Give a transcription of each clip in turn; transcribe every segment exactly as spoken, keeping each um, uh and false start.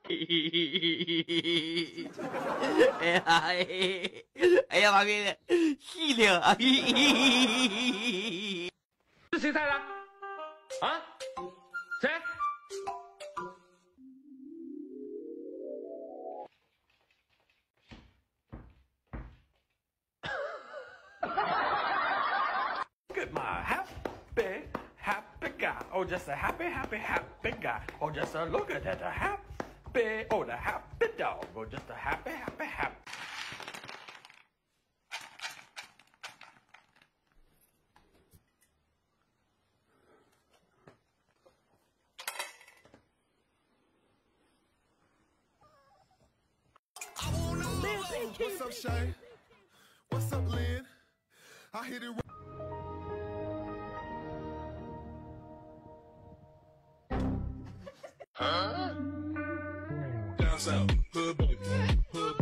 哎呀哎呀妈逼的，细灵啊！ 是谁猜的？啊？谁？ Look at my happy, happy guy. Oh, just a happy, happy, happy guy. Oh, just a look at that, a happy, oh, the happy dog. Oh, just a happy, happy, happy. What's up, Shay? What's up, Lynn? I hit it. Huh? Down south, hood baby, hood.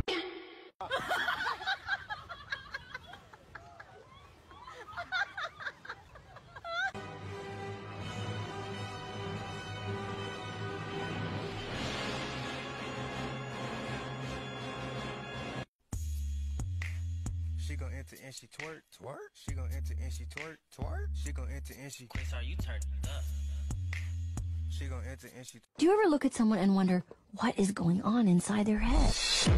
She gon' enter and she twerk, twerk. She gon' enter and she twerk, twerk. She gon' enter and she. Chris, are you turned up? She gon' enter and she. Do you ever look at someone and wonder what is going on inside their head?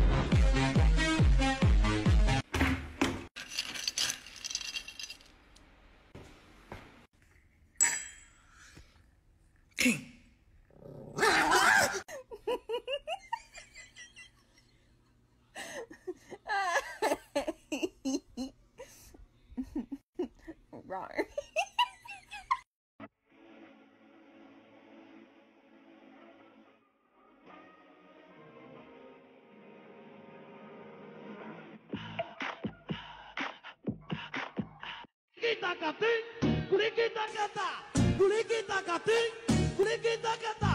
Wrong. Kulikita kating, kulikita kata, kulikita kating, kulikita kata.